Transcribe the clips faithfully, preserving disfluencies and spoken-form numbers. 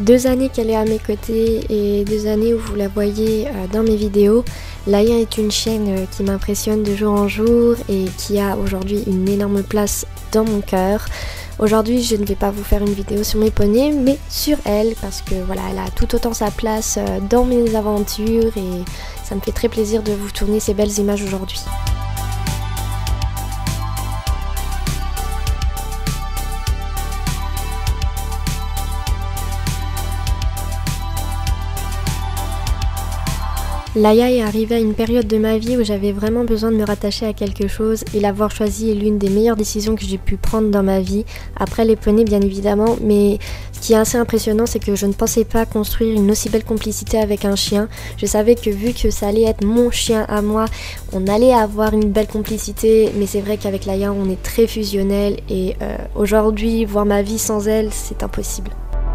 deux années qu'elle est à mes côtés et deux années où vous la voyez dans mes vidéos. Laïa est une chienne qui m'impressionne de jour en jour et qui a aujourd'hui une énorme place dans mon cœur. Aujourd'hui, je ne vais pas vous faire une vidéo sur mes poneys, mais sur elle, parce que voilà, elle a tout autant sa place dans mes aventures et ça me fait très plaisir de vous tourner ces belles images aujourd'hui. Laïa est arrivée à une période de ma vie où j'avais vraiment besoin de me rattacher à quelque chose et l'avoir choisi est l'une des meilleures décisions que j'ai pu prendre dans ma vie. Après les poneys bien évidemment, mais ce qui est assez impressionnant c'est que je ne pensais pas construire une aussi belle complicité avec un chien. Je savais que vu que ça allait être mon chien à moi, on allait avoir une belle complicité, mais c'est vrai qu'avec Laïa on est très fusionnel et euh, aujourd'hui voir ma vie sans elle c'est impossible.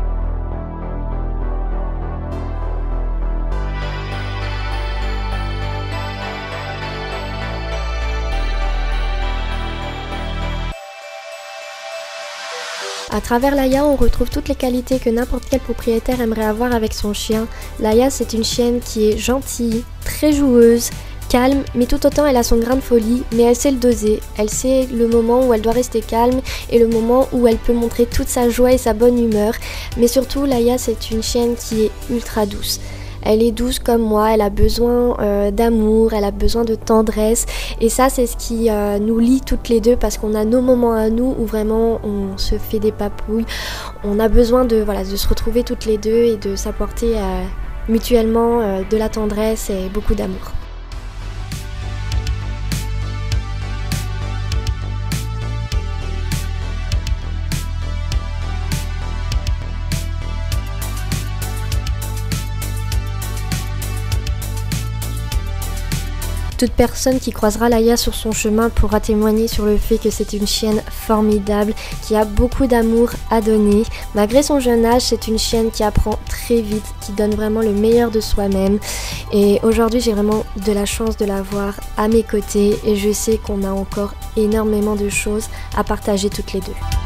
À travers Laïa, on retrouve toutes les qualités que n'importe quel propriétaire aimerait avoir avec son chien. Laïa, c'est une chienne qui est gentille, très joueuse, calme, mais tout autant elle a son grain de folie, mais elle sait le doser. Elle sait le moment où elle doit rester calme et le moment où elle peut montrer toute sa joie et sa bonne humeur. Mais surtout, Laïa, c'est une chienne qui est ultra douce. Elle est douce comme moi, elle a besoin euh, d'amour, elle a besoin de tendresse et ça c'est ce qui euh, nous lie toutes les deux parce qu'on a nos moments à nous où vraiment on se fait des papouilles. On a besoin de, voilà, de se retrouver toutes les deux et de s'apporter euh, mutuellement euh, de la tendresse et beaucoup d'amour. Toute personne qui croisera Laïa sur son chemin pourra témoigner sur le fait que c'est une chienne formidable, qui a beaucoup d'amour à donner. Malgré son jeune âge, c'est une chienne qui apprend très vite, qui donne vraiment le meilleur de soi-même. Et aujourd'hui, j'ai vraiment de la chance de l'avoir à mes côtés et je sais qu'on a encore énormément de choses à partager toutes les deux.